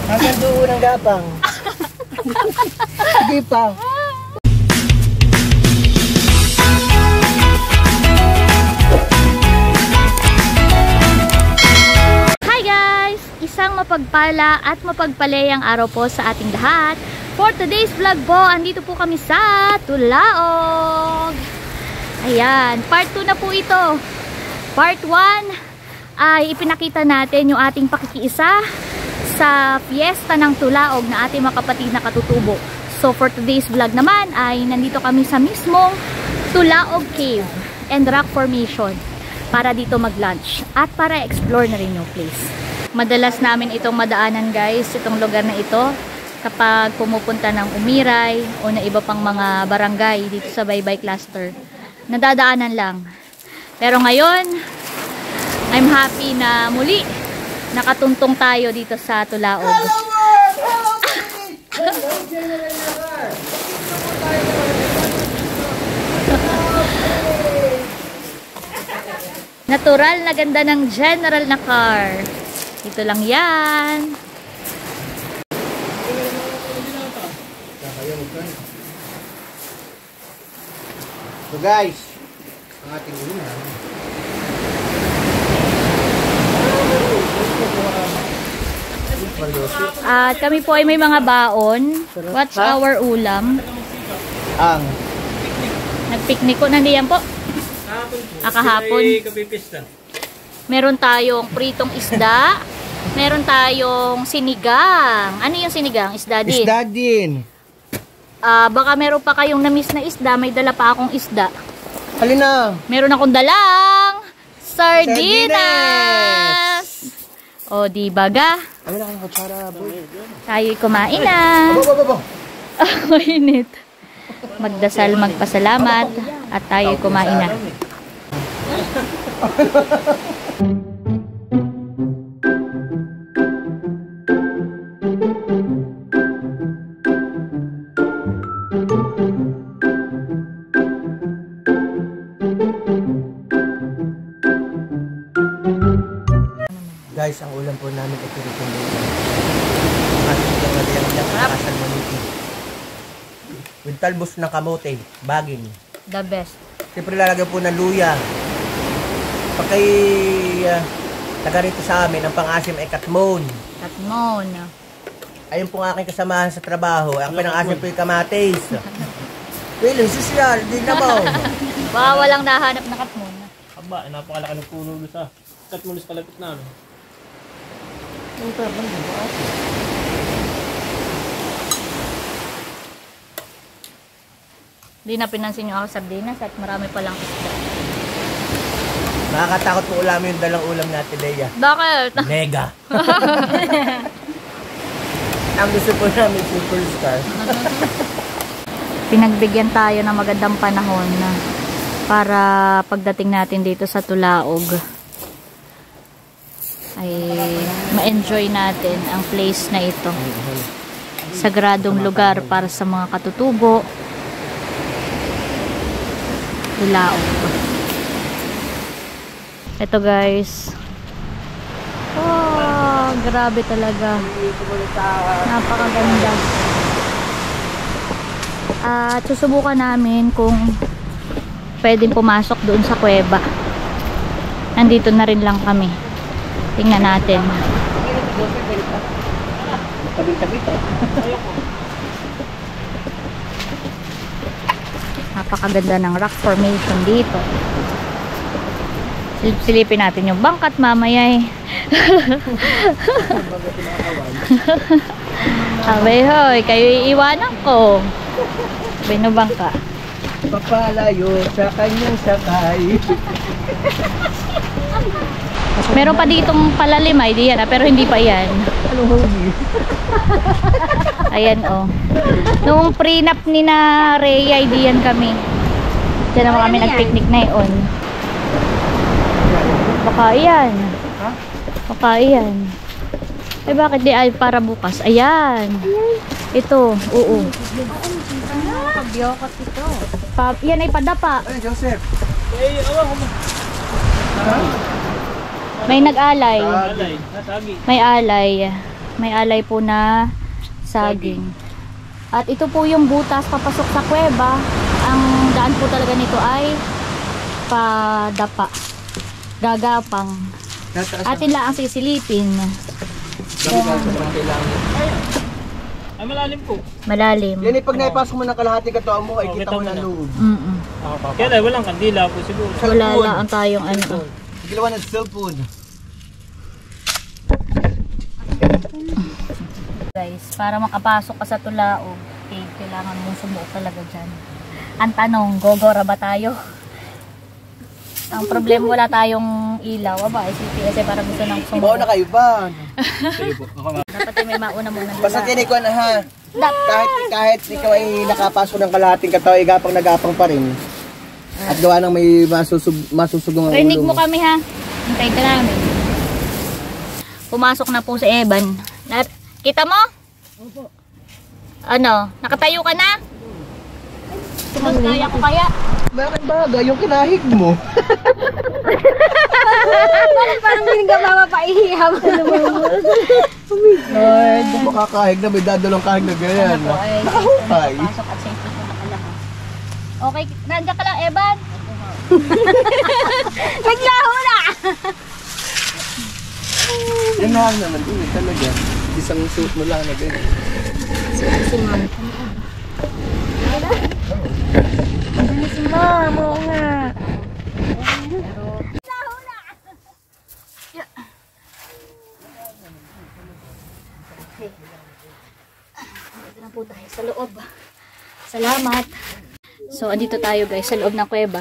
Hanggang doon ang gapang. Sige pa. Hi guys! Isang mapagpala at mapagpalayang araw po sa ating lahat. For today's vlog po, andito po kami sa Tulaog. Ayan, part 2 na po ito. Part 1 ay ipinakita natin yung ating pakikiisa sa fiesta ng Tulaog na ating mga kapatid na katutubo. So for today's vlog naman ay nandito kami sa mismong Tulaog Cave and Rock Formation para dito mag-lunch at para explore na rin yung place. Madalas namin itong madaanan guys, itong lugar na ito kapag pumupunta ng Umiray o na iba pang mga barangay dito sa Baybay Cluster. Nadadaanan lang. Pero ngayon, I'm happy na muli nakatuntong tayo dito sa Tulaog. Natural na ganda ng General Nakar. Ito lang yan. So guys, ang ating ulam. At kami po ay may mga baon. What's our ulam? Ang nagpiknik ko na diyan po. Kahapon. Meron tayong pritong isda. Meron tayong sinigang. Ano yung sinigang? Isda din. isda din. Baka meron pa kayong na-miss na isda. May dala pa akong isda. Halin na. Meron akong dalang sardinas. O, di baga? Ano na ang kutsara, boy? Tayo'y kumain na. Init. Magdasal, magpasalamat, at tayo'y kumain na. Guys, ang ulam po namin ay kirikong dito. Ating lang kasal maniti. With talbos ng kamote, baging. The best. Siyempre lalagyan po ng luya. Pag kay taga rito sa amin, ang pang-asim ay katmon. Katmon. Ayun po ang aking kasamahan sa trabaho. Ang pinang-asim po yung kamatis. Well, social, di na mo. Baka walang nahanap na katmon. Aba, napakalaki ng puno doon sa katmon sa kalapit namin. Hindi na pinansin nyo ako sardinas at marami palang isda. Nakakatakot po ulamin yung dalang ulam natin, Leia. Bakit? Mega. Ang gusto po namin superstar. Pinagbigyan tayo ng magandang panahon para pagdating natin dito sa Tulaog ay ma-enjoy natin ang place na ito. Sagradong lugar para sa mga katutubo. Tulaog. Ito guys. Oh, grabe talaga. Napakaganda. At susubukan namin kung pwedeng pumasok doon sa Kweba. Nandito na rin lang kami. Tingnan natin. Napakaganda ng rock formation dito. Silipin natin yung bangkat mamaya eh. Abay hoy, kayo iiwanan ko. Bino bangka. Papalayo sa kanyang sakay. Meron pa ditong palalim ay diyan pero hindi pa yan. Anong hobi? Ayan oh. Noong prenup ni na Rhea ay diyan kami. Diyan naman kami nagpiknik na yun. Baka iyan. Ha? Baka iyan. Eh bakit di ay para bukas? Ayan. Ito, oo. Pabyokot ito. Yan ay padapa. Ay, Joseph. May nag-alay. May alay. May alay po na saging. At ito po yung butas papasok sa Kweba. Ang daan po talaga nito ay padapa. Gagapang. Atin lang ang sisilipin. Ay, malalim po. Malalim. Yan pag naipasok mo ng kalahati katawan mo, ay kita mo na loob. Kaya dahil walang kandila po siguro. Wala lang tayong ano. Gilawan ng cellphone. Guys, para makapasok ka sa Tulaog Cave, kailangan mong sumuot talaga dyan. Ang tanong, gogora ba tayo? Ang problema, wala tayong ilaw. Aba, SPS para gusto nang sumuot. Ibaw na kayo ba? Sige po. Dapat may mauna muna nila. Basta tinikuan na ha. Kahit ikaw ay nakapasok ng kalahating katawan, nagapang pa rin. At gawa ng may masusugong ang ulo. Rinig mo kami ha. Hintayin ka namin. Pumasok na po si Evan. Kita mo? Opo. Ano? Nakatayo ka na? Sinagaya ko kaya? Bakit baga? Yung kinahig mo. Parang hindi ka mapapaihihaw. Lord. Makakahig na, may dadalong kahig na ganyan. Nakahukay. Pasok at safety po nakalabas. Okay, nandiyan ka lang, Evan. Naglaho na! Yan na naman din talaga. Isang suit mo lang na ganyan. Si Ma'am. Si Ma'am, oo nga. Naglaho na! Dito na po tayo sa loob. Salamat. So, andito tayo guys sa loob ng kuweba.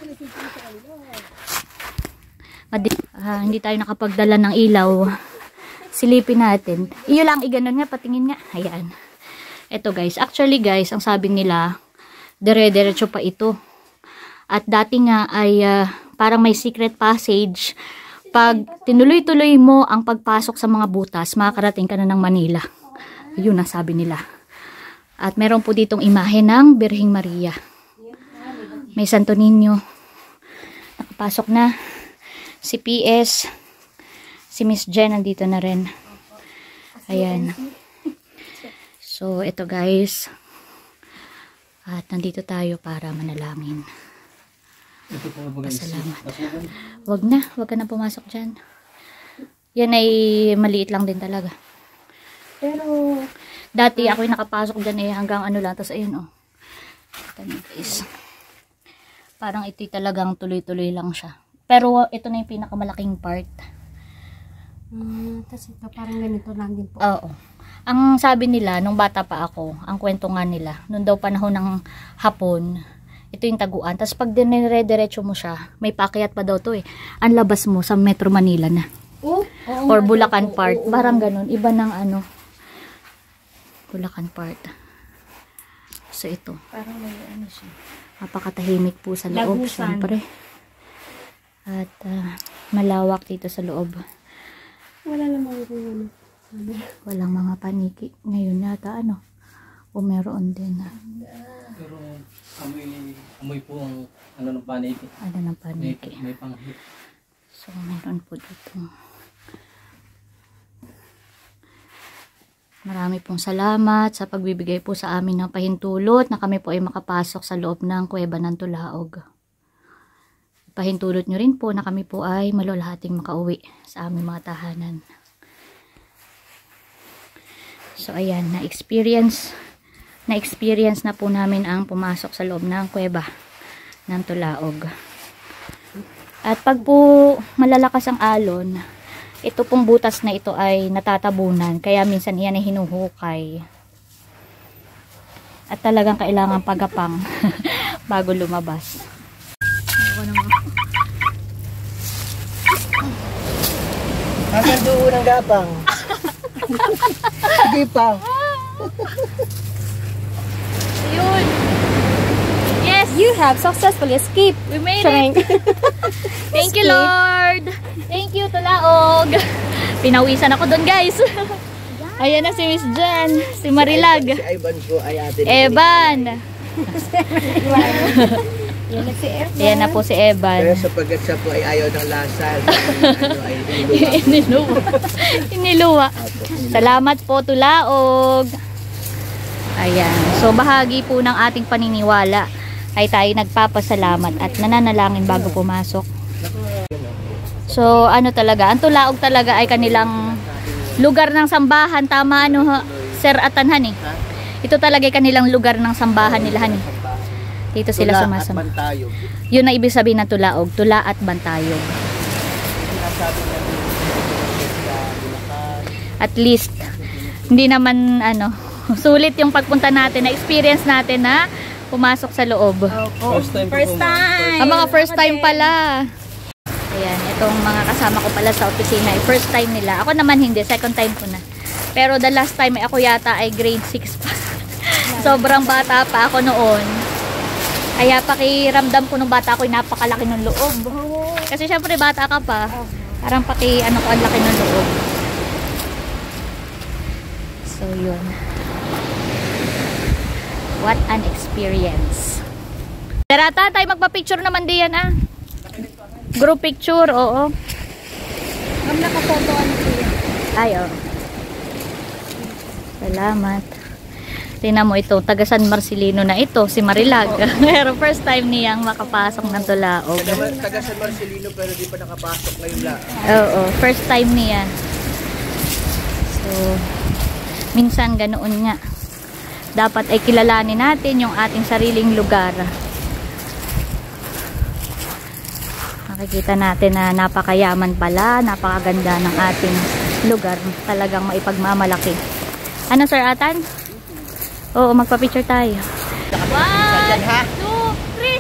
Hindi tayo nakapagdala ng ilaw. Silipin natin. Iyo lang, iganon nga, patingin nga. Ayan. Ito guys, actually guys, ang sabi nila, dire-diretso pa ito. At dati nga ay parang may secret passage. Pag tinuloy-tuloy mo ang pagpasok sa mga butas, makakarating ka na ng Manila. Yun ang sabi nila. At meron po ditong imahe ng Birheng Maria. May Santo Niño. Nakapasok na. Si PS. Si Miss Jen nandito na rin. Ayan. So, ito guys. At nandito tayo para manalangin. Pasalamat. Wag na. Wag ka na pumasok dyan. Yan ay maliit lang din talaga. Pero, dati ako'y nakapasok dyan eh hanggang ano lang. Tapos ayun oh. Guys. Parang ito talagang tuloy-tuloy lang siya. Pero ito na yung pinakamalaking part. Tapos ito parang ganito lang din po. Oo. Ang sabi nila, nung bata pa ako, ang kwento nga nila, nung daw panahon ng hapon, ito yung taguan. Tapos pag dinire-diretso mo siya, may paakyat pa daw to eh. Ang labas mo sa Metro Manila na. Or Bulacan part. Parang ganun. Iba ng ano. Bulacan part. So ito. Parang may ano siya. Napakatahimik po sa loob. Siyempre. At malawak dito sa loob. Wala namang ano. Walang mga paniki. Ngayon yata ano. O meron din. Pero amoy po ang ano ng paniki. Ano ng paniki. May panghit. So meron po dito. Marami pong salamat sa pagbibigay po sa amin ng pahintulot na kami po ay makapasok sa loob ng Kweba ng Tulaog. Pahintulot nyo rin po na kami po ay malulahating makauwi sa aming mga tahanan. So ayan, na-experience na po namin ang pumasok sa loob ng Kweba ng Tulaog. At pag po malalakas ang alon, ito pong butas na ito ay natatabunan. Kaya minsan yan ay hinuhukay. At talagang kailangan pagapang bago lumabas. Hanggang doon ang gapang. Sige pa. Yun. Yes! You have successfully escaped. We made it! Thank you, Lord! Thank you, Tulaog! Pinawisan ako dun, guys! Ayan na si Miss Jan, si Marilag. Si Ivan po ay atin. Evan! Yan na si Evan. Ayan na po si Evan. Pero sapagkat siya po ay ayaw ng lasa, ay Iniluwa. Iniluwa. Salamat po, Tulaog. Ayan. So, bahagi po ng ating paniniwala ay tayo nagpapasalamat at nananalangin bago pumasok. So, ano talaga? Ang Tulaog talaga ay kanilang lugar ng sambahan. Tama, ano, Sir Atanhan eh. Ito talaga ay kanilang lugar ng sambahan nila, eh. Dito sila sumasama. Yun na ibig sabihin ng Tulaog. Tula at Bantayog. At least, hindi naman, ano, sulit yung pagpunta natin, na experience natin na pumasok sa loob. First time. Ang mga first time pala. Ayan, itong mga kasama ko pala sa opisina, first time nila. Ako naman hindi, second time ko na. Pero the last time ako yata ay grade 6 pa. Sobrang bata pa ako noon. Kaya pakiramdam ko nung bata ako, napakalaki ng loob. Kasi syempre bata ka pa. Parang ano ko, ang laki ng loob. So yun. What an experience. Tara tayo, magpa-picture naman diyan ah. Group picture, oo. Ang nakapoto ano siya. Ay, oo. Salamat. Tingnan mo ito, taga San Marcelino na ito, si Marilag. Pero first time niyang makapasok ng Tulaog. Taga San Marcelino pero di pa nakapasok ngayon lang. Oo, first time niya. So, minsan ganoon nga. Dapat ay kilalanin natin yung ating sariling lugar. Makikita natin na napakayaman pala, napakaganda ng ating lugar. Talagang maipagmamalaki. Ano, Sir Atan? Oo, magpa-picture tayo. 1, 2, 3.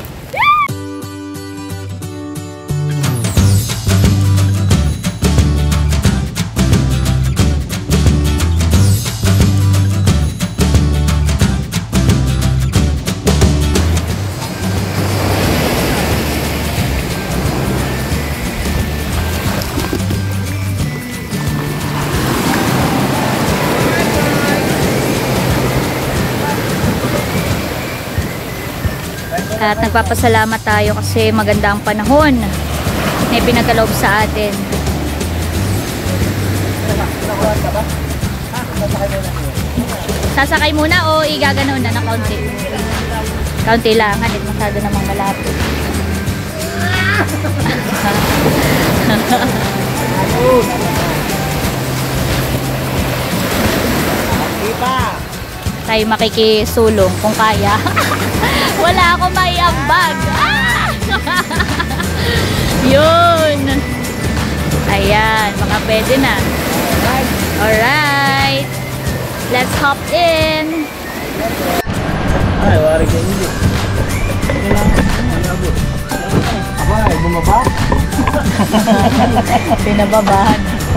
At nagpapasalamat tayo kasi maganda ang panahon na pinagkaloob sa atin. Sasakay muna o igaganoon na ng kaunti? Kaunti lang, hindi masyado namang malapit. Tayo makikisulong kung kaya. Wala akong maiambag. Yun. Ayan, mga pwede na. Alright. Let's hop in. Ay, wari ka hindi. Abay, bumaba? Pinababahan.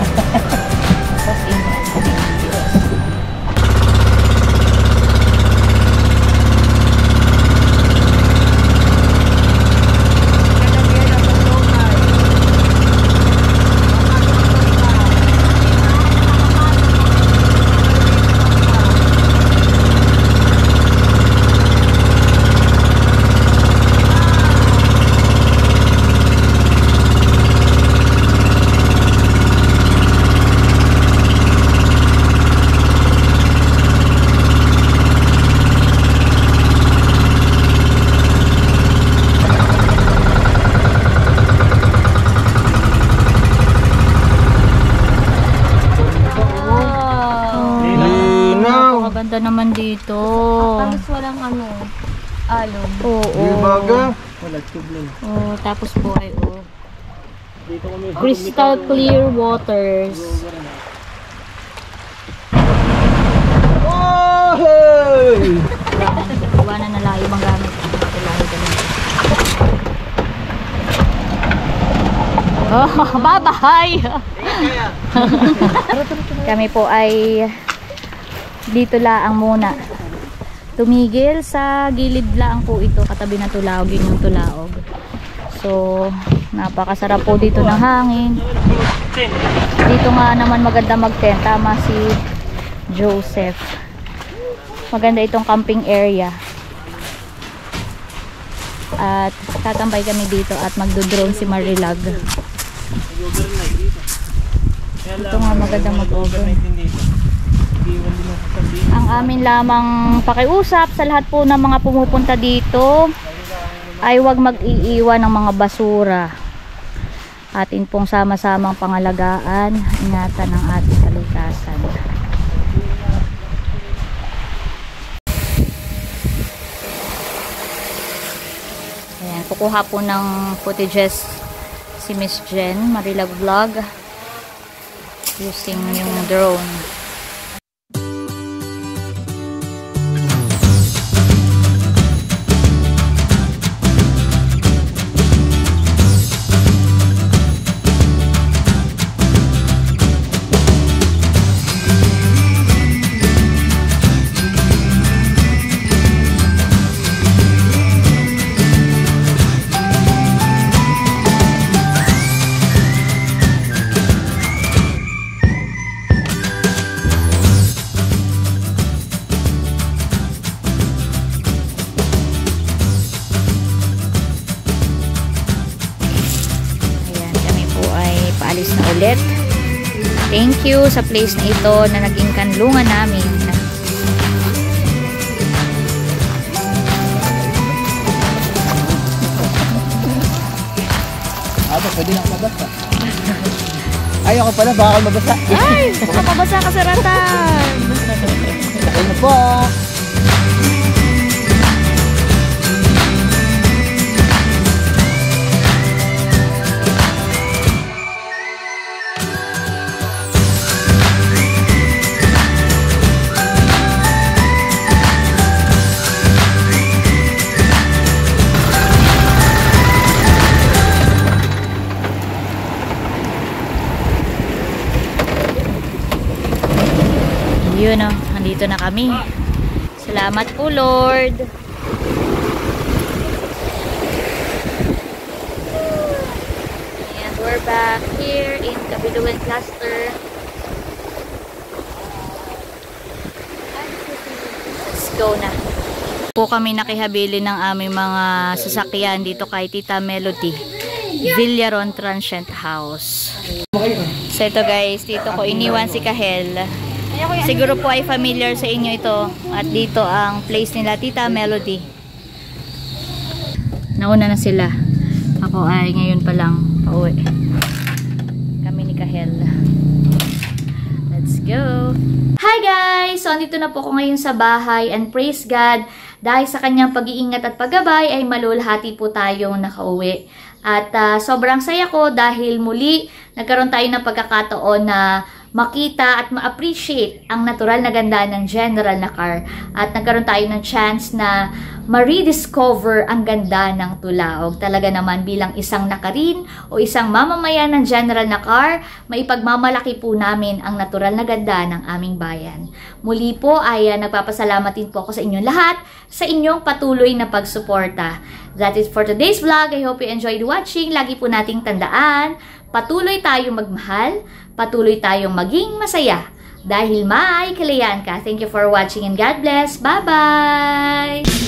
Ganda naman dito. Tapos walang ano, alon. Oo. Wala tubig. Oh, tapos po ay crystal clear waters. Oh! Iwanan na layo bang gamit. Oh, bye-bye! Kami po ay dito laang muna. Tumigil sa gilid laang po ito, katabi ng Tulaog, yun yung Tulaog. So, napakasarap po dito ng hangin. Dito nga naman maganda mag-tent. Tama si Joseph. Maganda itong camping area. At tatambay kami dito at magdo-drone si Marilag. Ito nga magandang mag-over. Ang amin lamang pakiusap sa lahat po ng mga pumupunta dito ay huwag mag-iiwan ng mga basura. Atin pong sama-samang pangalagaan, ingatan ng ating kalikasan. Ayan, kukuha po ng footages si Miss Jen, Marilag Vlog, using yung drone. Paalis na ulit. Thank you sa place na ito na naging kanlungan namin. Pwede lang mabasa. Ay, ako pala, baka mabasa. Ay, baka mabasa ka sa ratan. Ano po? Yun o, nandito na kami. Salamat po Lord. And we're back here in Kabilugan Cluster. Let's go na. Po kami nakihabilin ng aming mga sasakyan dito kay Tita Melody Villaron Transient House. So ito guys, dito ko iniwan si Kahel. Siguro po ay familiar sa inyo ito. At dito ang place nila Tita Melody. Nauna na sila. Ako ay ngayon pa lang pauwi. Kami ni Kahel. Let's go! Hi guys! So andito na po ako ngayon sa bahay and praise God. Dahil sa kanyang pag-iingat at paggabay ay malulhati po tayong nakauwi. At sobrang saya ko dahil muli nagkaroon tayo ng pagkakataon na makita at ma-appreciate ang natural na ganda ng General Nakar. At nagkaroon tayo ng chance na ma-rediscover ang ganda ng Tulaog. Talaga naman bilang isang Nakarin o isang mamamayan ng General Nakar, maipagmamalaki po namin ang natural na ganda ng aming bayan. Muli po ay nagpapasalamat din po ako sa inyong lahat sa inyong patuloy na pagsuporta. That is for today's vlog. I hope you enjoyed watching. Lagi po nating tandaan, patuloy tayong magmahal, patuloy tayong maging masaya dahil may kalayaan ka. Thank you for watching and God bless. Bye-bye!